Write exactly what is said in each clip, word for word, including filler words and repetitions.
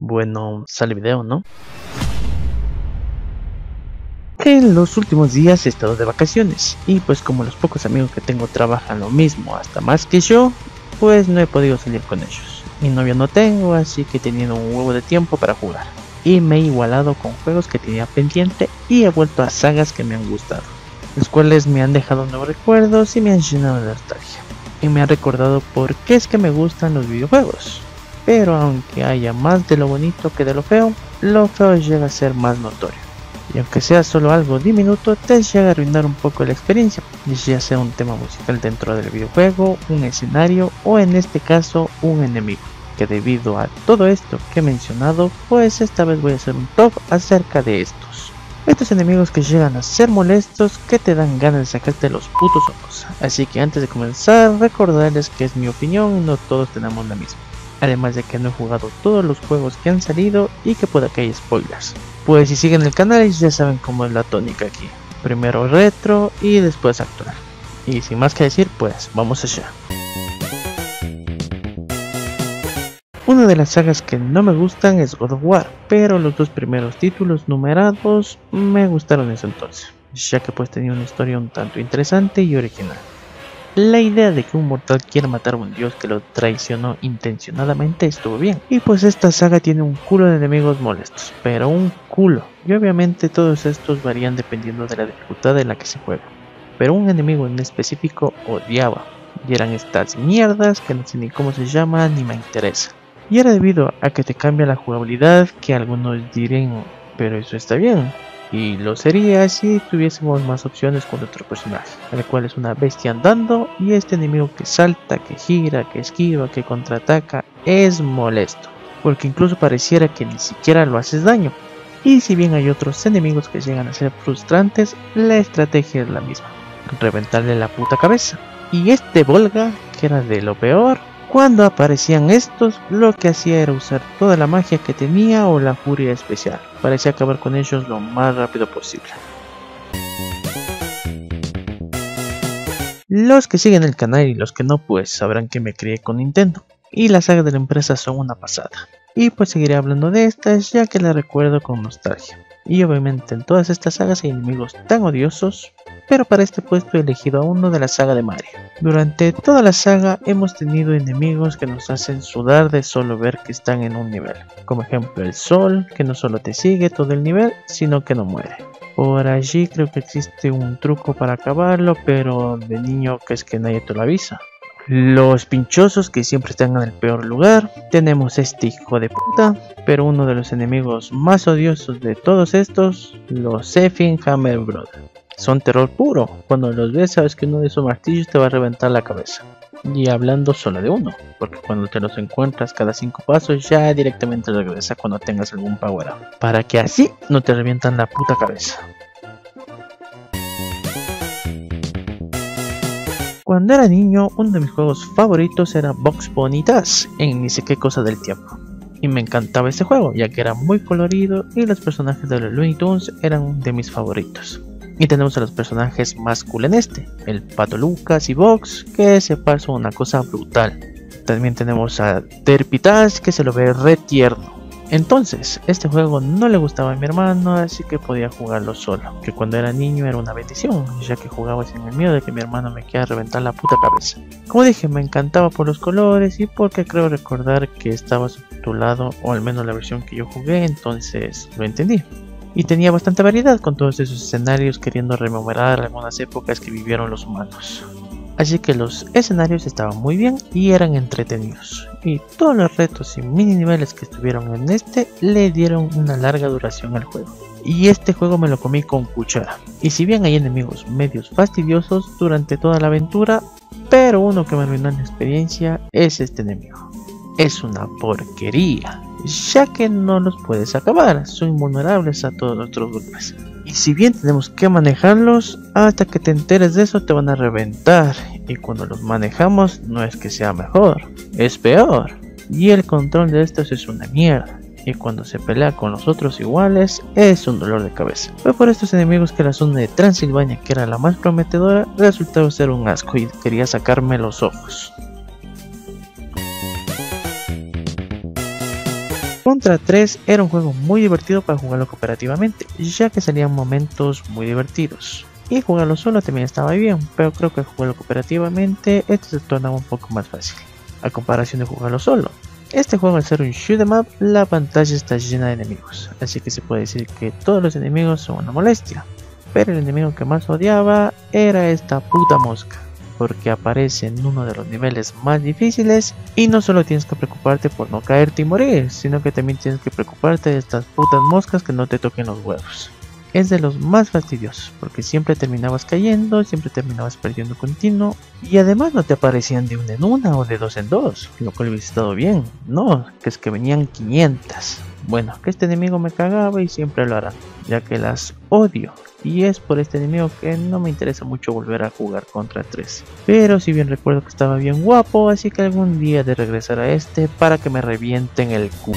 Bueno, sale video, ¿no? En los últimos días he estado de vacaciones y pues como los pocos amigos que tengo trabajan lo mismo hasta más que yo, pues no he podido salir con ellos. Mi novia no tengo, así que he tenido un huevo de tiempo para jugar. Y me he igualado con juegos que tenía pendiente y he vuelto a sagas que me han gustado, los cuales me han dejado nuevos recuerdos y me han llenado de nostalgia. Y me han recordado por qué es que me gustan los videojuegos. Pero aunque haya más de lo bonito que de lo feo, lo feo llega a ser más notorio. Y aunque sea solo algo diminuto, te llega a arruinar un poco la experiencia, ya sea un tema musical dentro del videojuego, un escenario o en este caso un enemigo. Que debido a todo esto que he mencionado, pues esta vez voy a hacer un top acerca de estos. Estos enemigos que llegan a ser molestos, que te dan ganas de sacarte los putos ojos. Así que antes de comenzar, recordarles que es mi opinión y no todos tenemos la misma. Además de que no he jugado todos los juegos que han salido y que pueda que haya spoilers. Pues si siguen el canal ya saben cómo es la tónica aquí. Primero retro y después actual. Y sin más que decir, pues vamos allá. Una de las sagas que no me gustan es God of War, pero los dos primeros títulos numerados me gustaron en ese entonces, ya que pues tenía una historia un tanto interesante y original. La idea de que un mortal quiera matar a un dios que lo traicionó intencionadamente estuvo bien. Y pues esta saga tiene un culo de enemigos molestos, pero un culo. Y obviamente todos estos varían dependiendo de la dificultad en la que se juega. Pero un enemigo en específico odiaba. Y eran estas mierdas que no sé ni cómo se llaman ni me interesa. Y era debido a que te cambia la jugabilidad, que algunos dirán, pero eso está bien. Y lo sería si tuviésemos más opciones con otro personaje, el cual es una bestia andando y este enemigo que salta, que gira, que esquiva, que contraataca es molesto, porque incluso pareciera que ni siquiera lo haces daño. Y si bien hay otros enemigos que llegan a ser frustrantes, la estrategia es la misma, reventarle la puta cabeza. Y este Volga, que era de lo peor, cuando aparecían estos, lo que hacía era usar toda la magia que tenía o la furia especial. Parecía acabar con ellos lo más rápido posible. Los que siguen el canal y los que no, pues sabrán que me crié con Nintendo. Y las sagas de la empresa son una pasada. Y pues seguiré hablando de estas ya que las recuerdo con nostalgia. Y obviamente en todas estas sagas hay enemigos tan odiosos, pero para este puesto he elegido a uno de la saga de Mario. Durante toda la saga hemos tenido enemigos que nos hacen sudar de solo ver que están en un nivel. Como ejemplo el sol, que no solo te sigue todo el nivel, sino que no muere. Por allí creo que existe un truco para acabarlo, pero de niño que es que nadie te lo avisa. Los pinchosos que siempre están en el peor lugar. Tenemos este hijo de puta, pero uno de los enemigos más odiosos de todos estos, los Effing Hammer Brothers. Son terror puro, cuando los ves sabes que uno de esos martillos te va a reventar la cabeza. Y hablando solo de uno, porque cuando te los encuentras cada cinco pasos ya directamente regresa cuando tengas algún power up, para que así no te revientan la puta cabeza. Cuando era niño, uno de mis juegos favoritos era Bugs Bunny Dash en ni sé qué cosa del tiempo. Y me encantaba este juego, ya que era muy colorido y los personajes de los Looney Tunes eran de mis favoritos. Y tenemos a los personajes más cool en este, el Pato Lucas y Bugs, que se pasan una cosa brutal. También tenemos a Derpy Dash, que se lo ve re tierno. Entonces, este juego no le gustaba a mi hermano, así que podía jugarlo solo, que cuando era niño era una bendición, ya que jugaba sin el miedo de que mi hermano me quiera reventar la puta cabeza. Como dije, me encantaba por los colores y porque creo recordar que estaba subtitulado, o al menos la versión que yo jugué, entonces lo entendí. Y tenía bastante variedad con todos esos escenarios queriendo rememorar algunas épocas que vivieron los humanos. Así que los escenarios estaban muy bien y eran entretenidos. Y todos los retos y mini niveles que estuvieron en este le dieron una larga duración al juego. Y este juego me lo comí con cuchara. Y si bien hay enemigos medios fastidiosos durante toda la aventura, pero uno que me arruinó la experiencia es este enemigo. Es una porquería, ya que no los puedes acabar, son invulnerables a todos nuestros golpes. Y si bien tenemos que manejarlos, hasta que te enteres de eso te van a reventar. Y cuando los manejamos no es que sea mejor, es peor. Y el control de estos es una mierda. Y cuando se pelea con los otros iguales es un dolor de cabeza. Fue por estos enemigos que la zona de Transilvania, que era la más prometedora, resultó ser un asco y quería sacarme los ojos. Contra tres era un juego muy divertido para jugarlo cooperativamente, ya que salían momentos muy divertidos. Y jugarlo solo también estaba bien, pero creo que jugarlo cooperativamente esto se tornaba un poco más fácil, a comparación de jugarlo solo. Este juego, al ser un shoot 'em up, la pantalla está llena de enemigos, así que se puede decir que todos los enemigos son una molestia. Pero el enemigo que más odiaba era esta puta mosca, porque aparece en uno de los niveles más difíciles y no solo tienes que preocuparte por no caerte y morir, sino que también tienes que preocuparte de estas putas moscas que no te toquen los huevos. Es de los más fastidiosos, porque siempre terminabas cayendo, siempre terminabas perdiendo continuo, y además no te aparecían de una en una o de dos en dos, lo cual hubiese estado bien. No, que es que venían quinientas. Bueno, que este enemigo me cagaba y siempre lo hará, ya que las odio, y es por este enemigo que no me interesa mucho volver a jugar contra tres. Pero si bien recuerdo que estaba bien guapo, así que algún día de regresar a este para que me revienten el cu.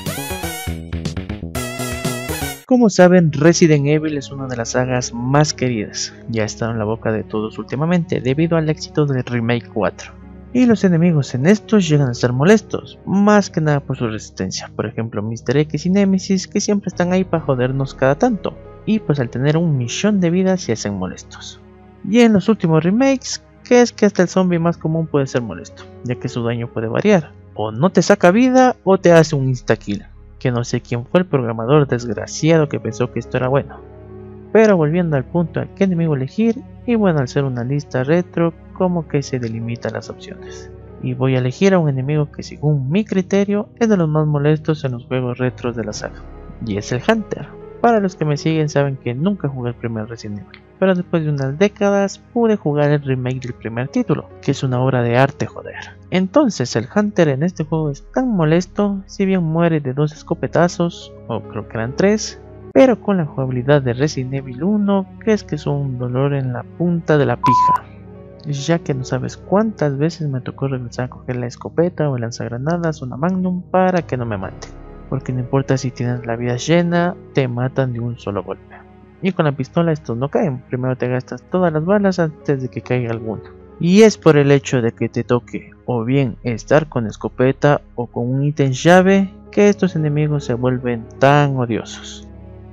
Como saben, Resident Evil es una de las sagas más queridas, ya ha estado en la boca de todos últimamente debido al éxito del Remake cuatro. Y los enemigos en estos llegan a ser molestos, más que nada por su resistencia, por ejemplo míster X y Nemesis, que siempre están ahí para jodernos cada tanto, y pues al tener un millón de vidas se hacen molestos. Y en los últimos remakes, que es que hasta el zombie más común puede ser molesto, ya que su daño puede variar, o no te saca vida o te hace un insta-kill, que no sé quién fue el programador desgraciado que pensó que esto era bueno. Pero volviendo al punto a qué enemigo elegir, y bueno, al ser una lista retro, como que se delimitan las opciones. Y voy a elegir a un enemigo que según mi criterio es de los más molestos en los juegos retros de la saga, y es el Hunter. Para los que me siguen saben que nunca jugué el primer Resident Evil, pero después de unas décadas pude jugar el remake del primer título, que es una obra de arte, joder. Entonces el Hunter en este juego es tan molesto, si bien muere de dos escopetazos, o creo que eran tres, pero con la jugabilidad de Resident Evil uno, que es que es un dolor en la punta de la pija, ya que no sabes cuántas veces me tocó regresar a coger la escopeta o el lanzagranadas o una Magnum para que no me mate, porque no importa si tienes la vida llena, te matan de un solo golpe. Y con la pistola estos no caen, primero te gastas todas las balas antes de que caiga alguna. Y es por el hecho de que te toque o bien estar con escopeta o con un ítem llave que estos enemigos se vuelven tan odiosos.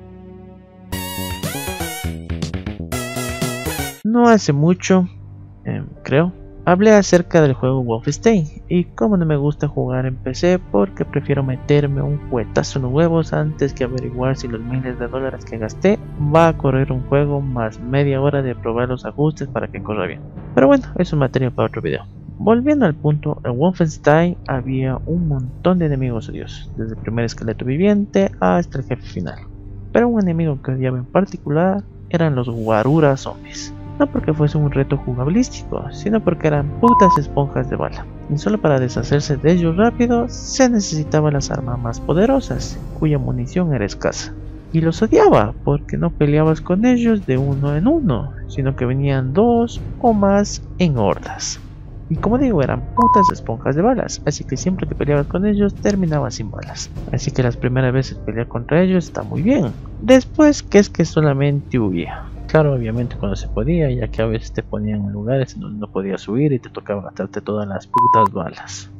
No hace mucho, eh, creo, hablé acerca del juego Wolfenstein y cómo no me gusta jugar en P C porque prefiero meterme un cuetazo en los huevos antes que averiguar si los miles de dólares que gasté va a correr un juego más media hora de probar los ajustes para que corra bien. Pero bueno, eso es materia para otro video. Volviendo al punto, en Wolfenstein había un montón de enemigos odiosos, desde el primer esqueleto viviente hasta el jefe final. Pero un enemigo que odiaba en particular eran los Guarura zombies. No porque fuese un reto jugabilístico, sino porque eran putas esponjas de bala. Y solo para deshacerse de ellos rápido, se necesitaban las armas más poderosas, cuya munición era escasa. Y los odiaba, porque no peleabas con ellos de uno en uno, sino que venían dos o más en hordas. Y como digo, eran putas esponjas de balas, así que siempre que peleabas con ellos, terminabas sin balas. Así que las primeras veces pelear contra ellos está muy bien. Después, que es que solamente huía. Claro, obviamente cuando se podía, ya que a veces te ponían en lugares en donde no podías subir y te tocaba gastarte todas las putas balas.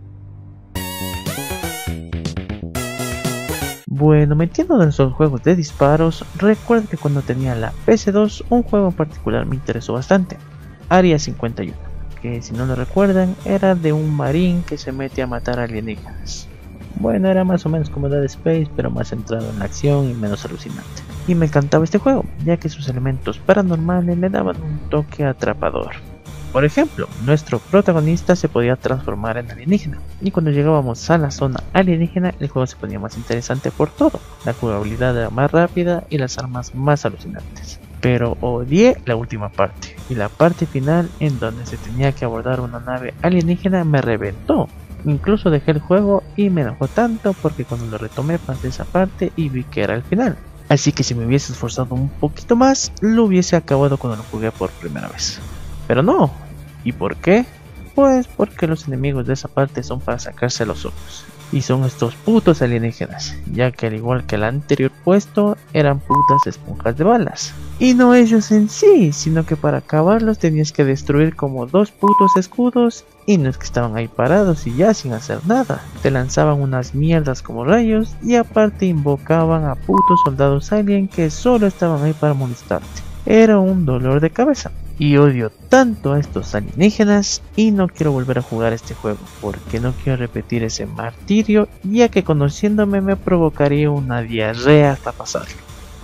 Bueno, metiendo en esos juegos de disparos, recuerdo que cuando tenía la P S dos, un juego en particular me interesó bastante, Área cincuenta y uno, que si no lo recuerdan, era de un marín que se mete a matar alienígenas. Bueno, era más o menos como Dead Space, pero más centrado en la acción y menos alucinante. Y me encantaba este juego, ya que sus elementos paranormales le daban un toque atrapador. Por ejemplo, nuestro protagonista se podía transformar en alienígena, y cuando llegábamos a la zona alienígena, el juego se ponía más interesante por todo. La jugabilidad era más rápida y las armas más alucinantes. Pero odié la última parte, y la parte final en donde se tenía que abordar una nave alienígena me reventó. Incluso dejé el juego y me enojó tanto porque cuando lo retomé pasé esa parte y vi que era el final. Así que si me hubiese esforzado un poquito más, lo hubiese acabado cuando lo jugué por primera vez. Pero no. ¿Y por qué? Pues porque los enemigos de esa parte son para sacarse los ojos. Y son estos putos alienígenas, ya que al igual que el anterior puesto, eran putas esponjas de balas. Y no ellos en sí, sino que para acabarlos tenías que destruir como dos putos escudos, y no es que estaban ahí parados y ya sin hacer nada. Te lanzaban unas mierdas como rayos, y aparte invocaban a putos soldados alien que solo estaban ahí para molestarte. Era un dolor de cabeza. Y odio tanto a estos alienígenas y no quiero volver a jugar este juego porque no quiero repetir ese martirio, ya que conociéndome me provocaría una diarrea hasta pasarlo.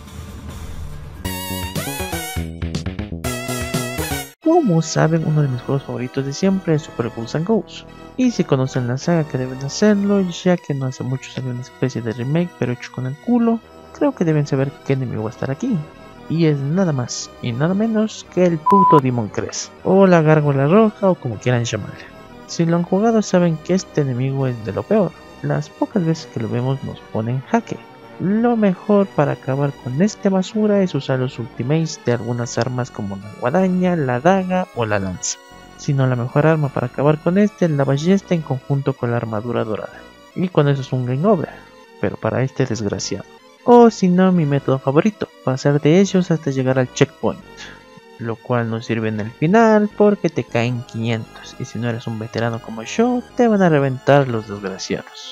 Como saben, uno de mis juegos favoritos de siempre es Super Ghosts and Ghosts, y si conocen la saga que deben hacerlo, ya que no hace mucho salió una especie de remake pero hecho con el culo, creo que deben saber qué enemigo va a estar aquí. Y es nada más y nada menos que el puto Demon Crest, o la gárgola roja, o como quieran llamarle. Si lo han jugado saben que este enemigo es de lo peor. Las pocas veces que lo vemos nos pone en jaque. Lo mejor para acabar con este basura es usar los ultimates de algunas armas como la guadaña, la daga o la lanza. Si no, la mejor arma para acabar con este es la ballesta en conjunto con la armadura dorada. Y con eso es un game over, pero para este desgraciado. O si no, mi método favorito, pasar de ellos hasta llegar al checkpoint, lo cual no sirve en el final porque te caen quinientos y si no eres un veterano como yo, te van a reventar los desgraciados.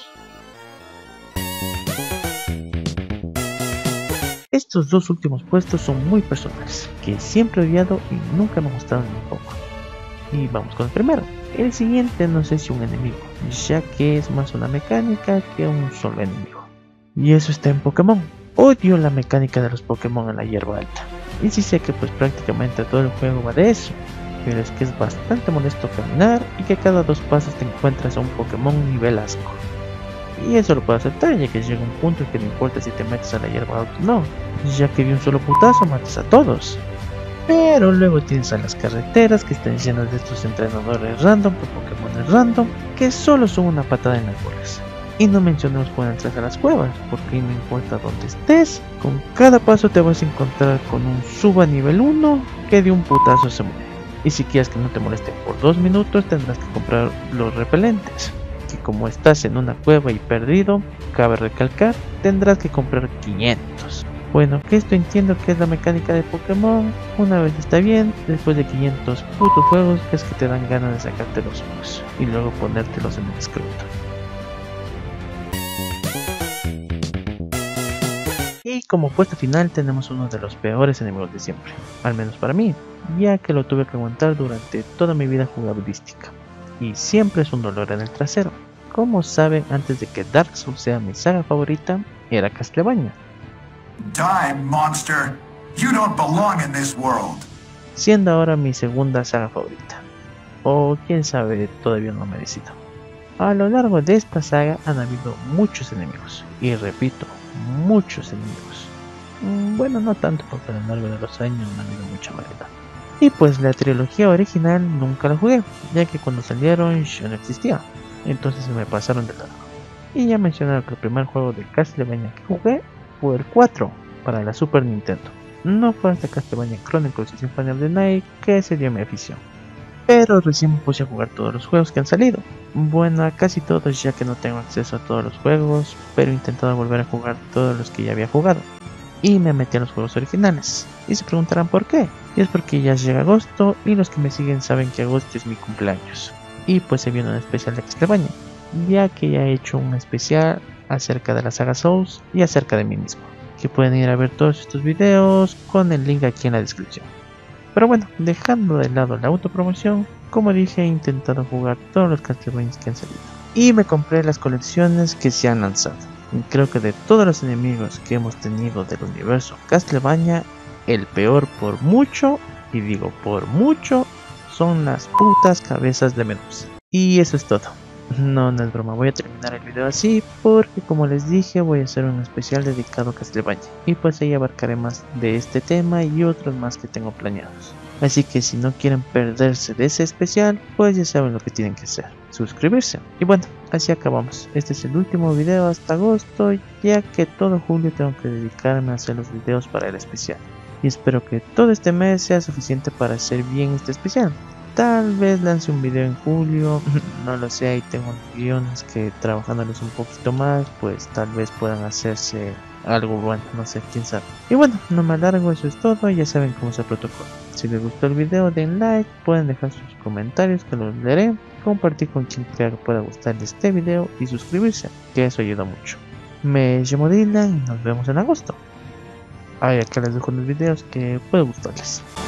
Estos dos últimos puestos son muy personales, que siempre he odiado y nunca me gustaron un poco. Y vamos con el primero. El siguiente no sé si un enemigo, ya que es más una mecánica que un solo enemigo. Y eso está en Pokémon. Odio la mecánica de los Pokémon en la hierba alta. Y sí sé que pues prácticamente todo el juego va de eso, pero es que es bastante molesto caminar y que cada dos pasos te encuentras a un Pokémon nivel asco. Y eso lo puedo aceptar, ya que llega un punto en que no importa si te metes a la hierba alta o no, ya que de un solo putazo matas a todos. Pero luego tienes a las carreteras que están llenas de estos entrenadores random por Pokémon random que solo son una patada en las bolas. Y no mencionemos cuando entras a las cuevas, porque no importa dónde estés, con cada paso te vas a encontrar con un suba nivel uno que de un putazo se muere. Y si quieres que no te moleste por dos minutos tendrás que comprar los repelentes, que como estás en una cueva y perdido, cabe recalcar, tendrás que comprar quinientos. Bueno, que esto entiendo que es la mecánica de Pokémon, una vez está bien, después de quinientos putos juegos es que te dan ganas de sacarte los ojos y luego ponértelos en el escroto. Y como puesto final tenemos uno de los peores enemigos de siempre, al menos para mí, ya que lo tuve que aguantar durante toda mi vida jugabilística, y siempre es un dolor en el trasero. Como saben, antes de que Dark Souls sea mi saga favorita, era Castlevania. Die, monster. You don't belong in this world. Siendo ahora mi segunda saga favorita, o quién sabe, todavía no me decido. A lo largo de esta saga han habido muchos enemigos, y repito, muchos enemigos. Bueno, no tanto porque a lo largo de los años no ha habido mucha variedad. Y pues la trilogía original nunca la jugué, ya que cuando salieron yo no existía, entonces se me pasaron de largo. Y ya mencionaron que el primer juego de Castlevania que jugué fue el cuatro para la Super Nintendo. No fue hasta Castlevania Chronicles y Symphony of the Night que se dio mi afición. Pero recién me puse a jugar todos los juegos que han salido. Bueno, a casi todos, ya que no tengo acceso a todos los juegos, pero he intentado volver a jugar todos los que ya había jugado. Y me metí a los juegos originales. Y se preguntarán por qué. Y es porque ya llega agosto y los que me siguen saben que agosto es mi cumpleaños. Y pues se viene un especial de Castlevania, ya que ya he hecho un especial acerca de la saga Souls y acerca de mí mismo, que pueden ir a ver todos estos videos con el link aquí en la descripción. Pero bueno, dejando de lado la autopromoción, como dije, he intentado jugar todos los Castlevania que han salido. Y me compré las colecciones que se han lanzado. Y creo que de todos los enemigos que hemos tenido del universo Castlevania, el peor por mucho, y digo por mucho, son las putas cabezas de Medusa. Y eso es todo. No, no es broma, voy a terminar el video así porque como les dije voy a hacer un especial dedicado a Castlevania y pues ahí abarcaré más de este tema y otros más que tengo planeados. Así que si no quieren perderse de ese especial, pues ya saben lo que tienen que hacer, suscribirse. Y bueno, así acabamos, este es el último video hasta agosto, ya que todo julio tengo que dedicarme a hacer los videos para el especial. Y espero que todo este mes sea suficiente para hacer bien este especial. Tal vez lance un video en julio, no lo sé, ahí tengo guiones que trabajándolos un poquito más, pues tal vez puedan hacerse algo bueno, no sé, quién sabe. Y bueno, no me alargo, eso es todo, ya saben cómo es el protocolo. Si les gustó el video, den like, pueden dejar sus comentarios que los leeré, compartir con quien crea que pueda gustarle este video y suscribirse, que eso ayuda mucho. Me llamo Dylan y nos vemos en agosto. Ay, acá les dejo los videos que puede gustarles.